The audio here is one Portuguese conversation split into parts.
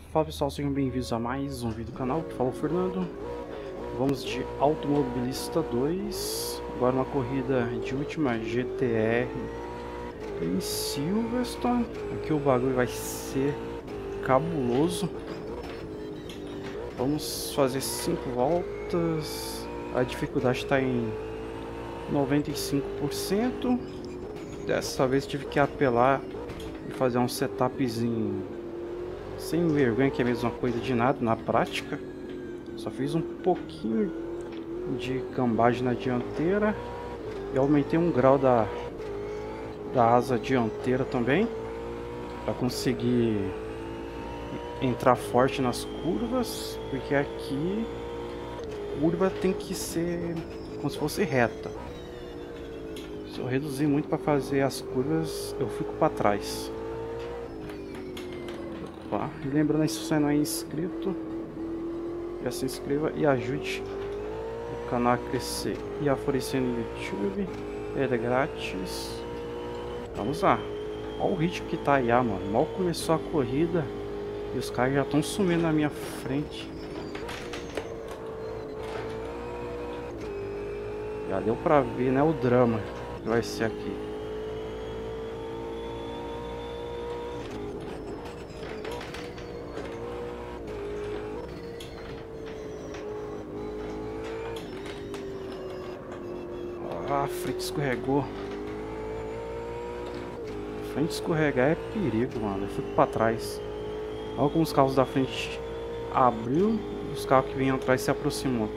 Fala pessoal, sejam bem-vindos a mais um vídeo do canal. Que fala o Fernando. Vamos de Automobilista 2. Agora uma corrida de última GTR em Silverstone. Aqui o bagulho vai ser cabuloso. Vamos fazer 5 voltas. A dificuldade está em 95%. Dessa vez tive que apelar e fazer um setupzinho sem vergonha, que é a mesma coisa de nada na prática. Só fiz um pouquinho de cambagem na dianteira e aumentei um grau da asa dianteira também, para conseguir entrar forte nas curvas, porque aqui curva tem que ser como se fosse reta. Se eu reduzir muito para fazer as curvas, eu fico para trás. E lembrando aí, se você não é inscrito, já se inscreva e ajude o canal a crescer e a florescer no YouTube. É grátis. Vamos lá. Olha o ritmo que tá aí, mano. Mal começou a corrida e os caras já estão sumindo na minha frente. Já deu pra ver, né, o drama que vai ser aqui. Ah, a frente escorregou. A frente escorregar é perigo, mano. Eu fico pra trás. Olha como os carros da frente abriu e os carros que vinham atrás se aproximou.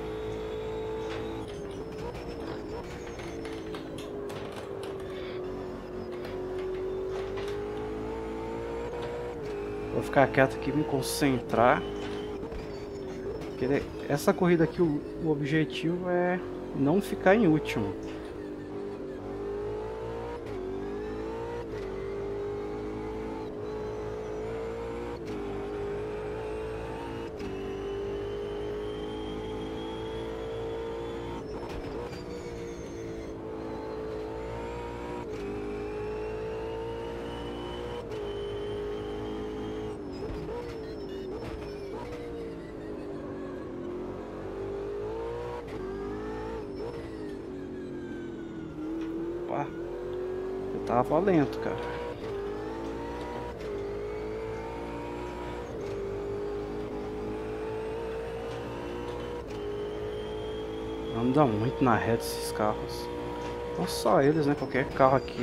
Vou ficar quieto aqui, me concentrar. Porque essa corrida aqui, o objetivo é não ficar em último. Eu tava lento, cara. Anda muito na reta esses carros. Não só eles, né? Qualquer carro aqui.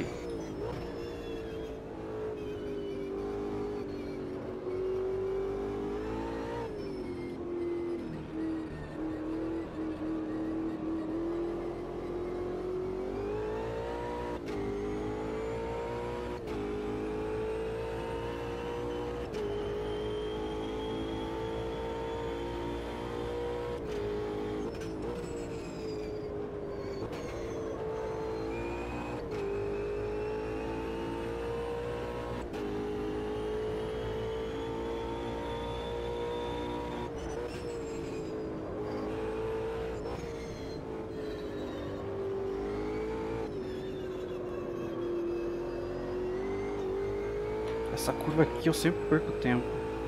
Essa curva aqui eu sempre perco tempo.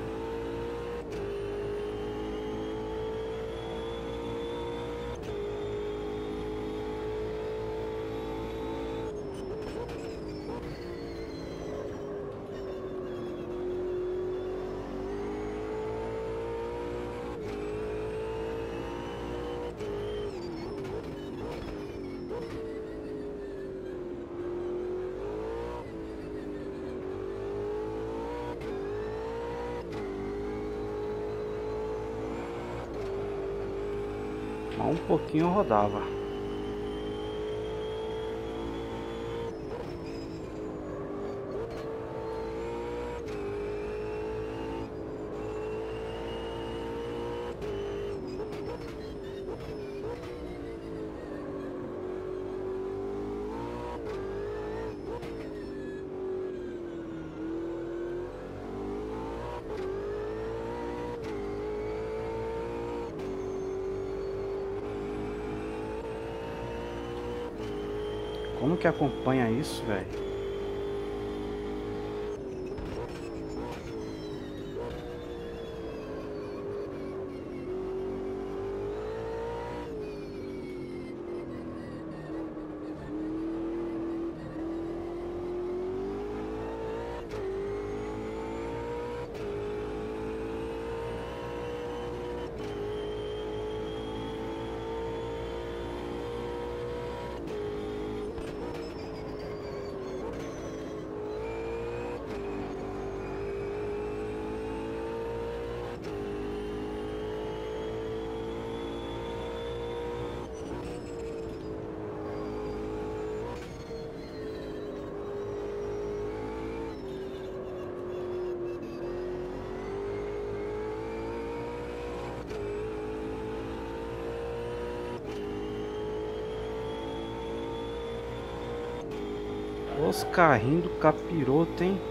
Um pouquinho eu rodava. Como que acompanha isso, velho? Os carrinhos do capiroto, hein?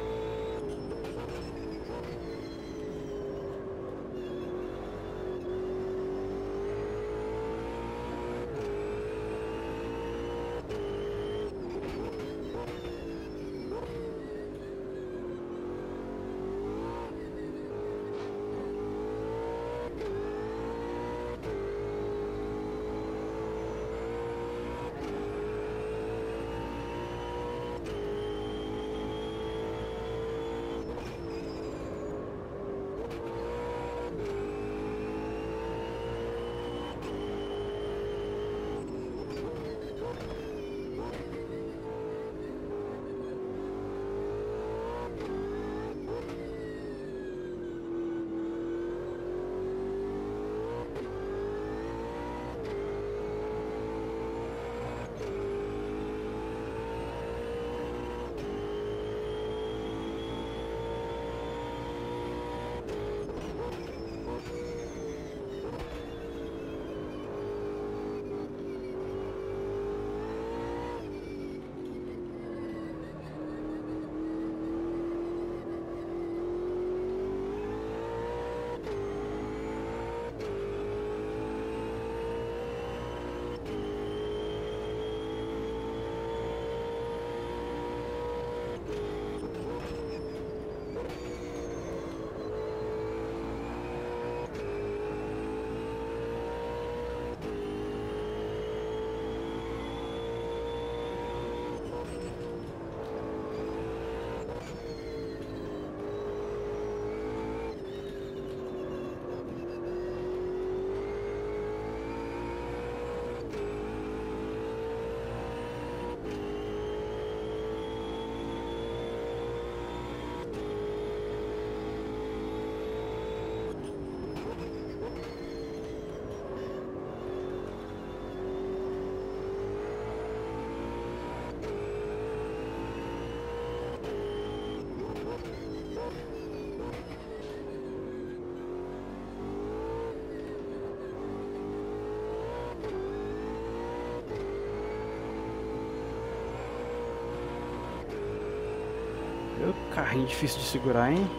Meu carrinho difícil de segurar, hein?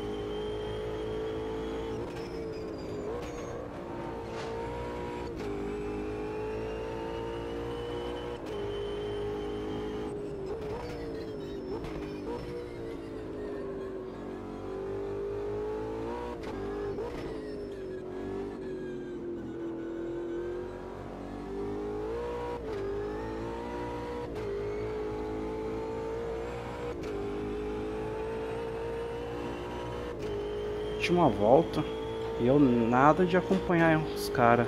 Última volta. E eu nada de acompanhar os caras.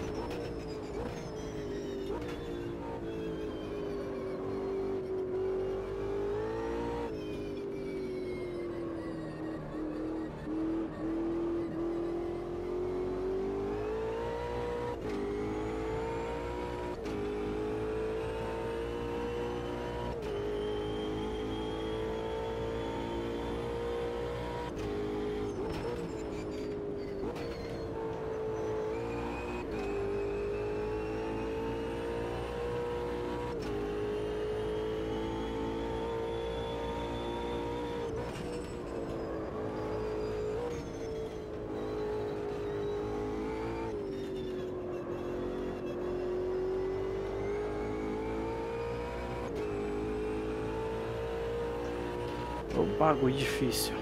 O bagulho difícil.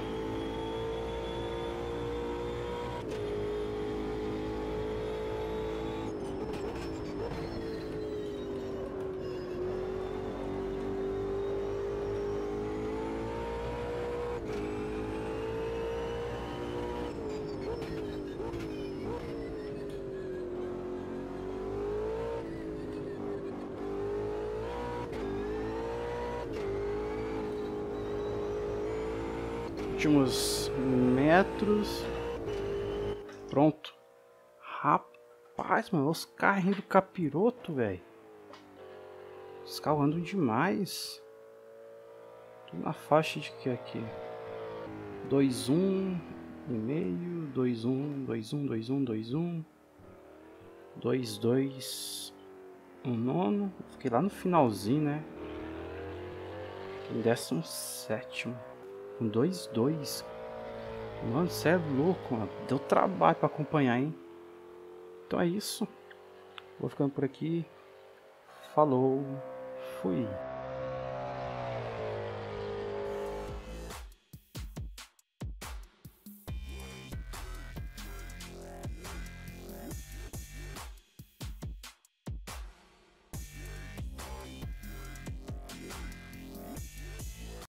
Últimos metros. Pronto. Rapaz, mano, os carrinhos do capiroto, velho. Os carros andam demais. Tô na faixa de que aqui? 2-1 e meio, 2-1, 2-1, 2-1, 2-1, 2-2, 1 nono. Fiquei lá no finalzinho, né? Em 17º. Com 2-2. Mano, você é louco, mano. Deu trabalho pra acompanhar, hein? Então é isso. Vou ficando por aqui. Falou. Fui.